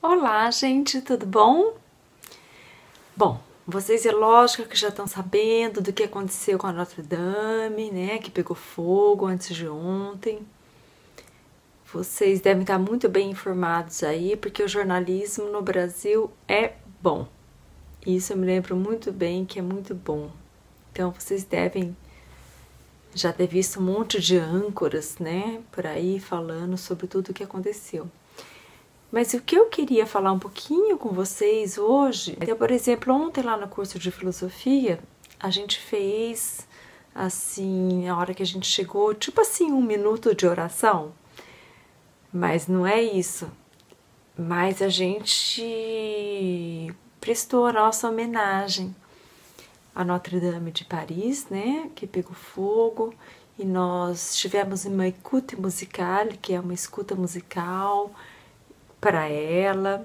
Olá, gente, tudo bom? Bom, vocês é lógico que já estão sabendo do que aconteceu com a Notre Dame, né? Que pegou fogo antes de ontem. Vocês devem estar muito bem informados aí, porque o jornalismo no Brasil é bom. Isso eu me lembro muito bem que é muito bom. Então vocês devem já ter visto um monte de âncoras, né? Por aí falando sobre tudo o que aconteceu. Mas o que eu queria falar um pouquinho com vocês hoje, por exemplo, ontem lá no curso de filosofia, a gente fez, assim, a hora que a gente chegou, tipo assim, 1 minuto de oração. Mas não é isso. Mas a gente prestou a nossa homenagem à Notre Dame de Paris, né, que pegou fogo, e nós tivemos uma écoute musicale, que é uma escuta musical para ela.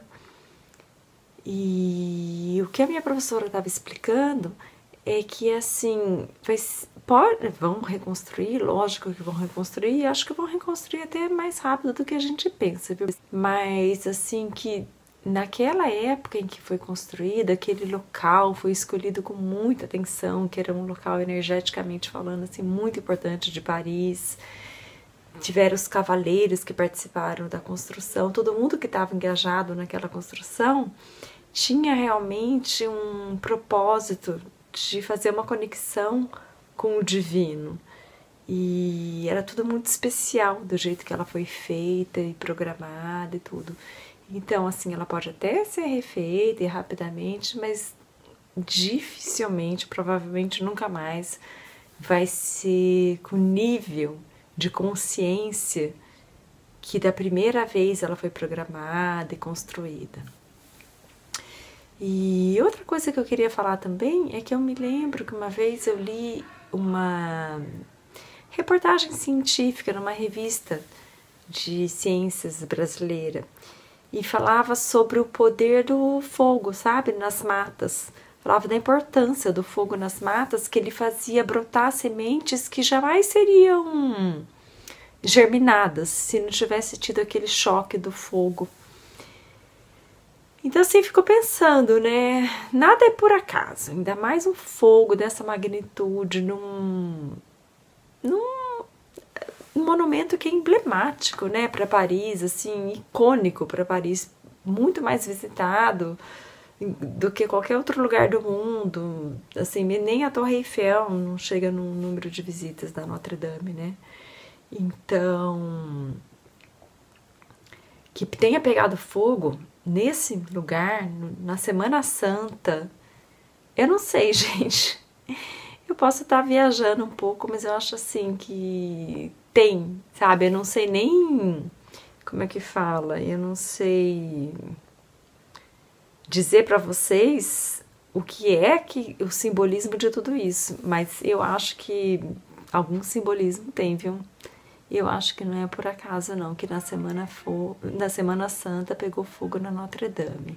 E o que a minha professora estava explicando é que assim vão reconstruir, lógico que vão reconstruir, e acho que vão reconstruir até mais rápido do que a gente pensa, viu? Mas assim que naquela época em que foi construída, aquele local foi escolhido com muita atenção, que era um local energeticamente falando assim muito importante de Paris. Tiveram os cavaleiros que participaram da construção, todo mundo que estava engajado naquela construção tinha realmente um propósito de fazer uma conexão com o divino. E era tudo muito especial do jeito que ela foi feita e programada e tudo. Então, assim, ela pode até ser refeita e rapidamente, mas dificilmente, provavelmente nunca mais, vai ser com nível de consciência que da primeira vez ela foi programada e construída. E outra coisa que eu queria falar também é que eu me lembro que uma vez eu li uma reportagem científica numa revista de ciências brasileira e falava sobre o poder do fogo, sabe, nas matas. Falava da importância do fogo nas matas, que ele fazia brotar sementes que jamais seriam germinadas se não tivesse tido aquele choque do fogo. Então assim, ficou pensando, né? Nada é por acaso, ainda mais um fogo dessa magnitude num monumento que é emblemático, né, para Paris, assim, icônico para Paris, muito mais visitado do que qualquer outro lugar do mundo. Assim, nem a Torre Eiffel não chega no número de visitas da Notre Dame, né? Então, que tenha pegado fogo nesse lugar, na Semana Santa, eu não sei, gente. Eu posso estar viajando um pouco, mas eu acho assim que tem, sabe? Eu não sei nem como é que fala, eu não sei dizer para vocês o que é que o simbolismo de tudo isso, mas eu acho que algum simbolismo tem, viu? Eu acho que não é por acaso não que na Semana Santa pegou fogo na Notre Dame.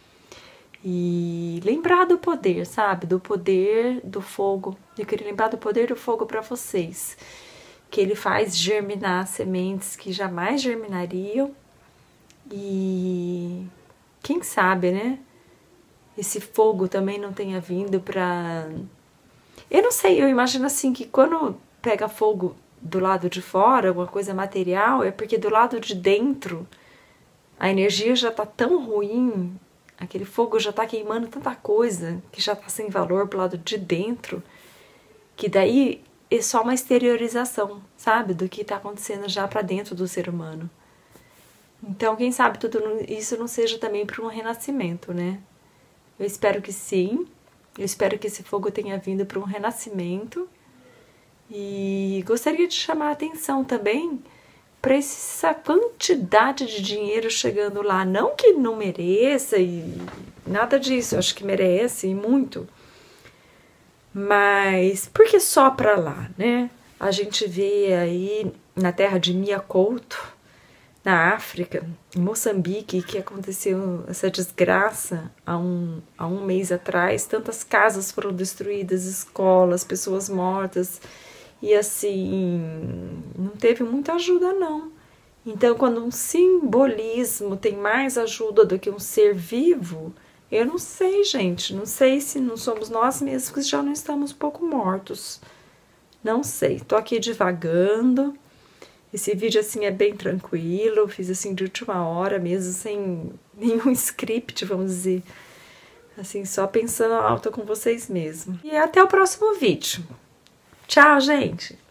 E lembrar do poder, sabe? Do poder do fogo. Eu queria lembrar do poder do fogo para vocês, que ele faz germinar sementes que jamais germinariam. E quem sabe, né? Esse fogo também não tenha vindo para... Eu não sei, eu imagino assim que quando pega fogo do lado de fora, alguma coisa material, é porque do lado de dentro a energia já tá tão ruim, aquele fogo já tá queimando tanta coisa que já tá sem valor pro lado de dentro, que daí é só uma exteriorização, sabe, do que tá acontecendo já para dentro do ser humano. Então, quem sabe tudo isso não seja também para um renascimento, né? Eu espero que sim, eu espero que esse fogo tenha vindo para um renascimento. E gostaria de chamar a atenção também para essa quantidade de dinheiro chegando lá. Não que não mereça e nada disso, eu acho que merece e muito. Mas por que só para lá, né? A gente vê aí na terra de Mia Couto, na África, em Moçambique, que aconteceu essa desgraça há um mês atrás. Tantas casas foram destruídas, escolas, pessoas mortas. E assim, não teve muita ajuda não. Então, quando um simbolismo tem mais ajuda do que um ser vivo, eu não sei, gente. Não sei se não somos nós mesmos que já não estamos um pouco mortos. Não sei. Tô aqui divagando. Esse vídeo, assim, é bem tranquilo. Eu fiz, assim, de última hora mesmo, sem nenhum script, vamos dizer. Assim, só pensando alto com vocês mesmo. E até o próximo vídeo. Tchau, gente!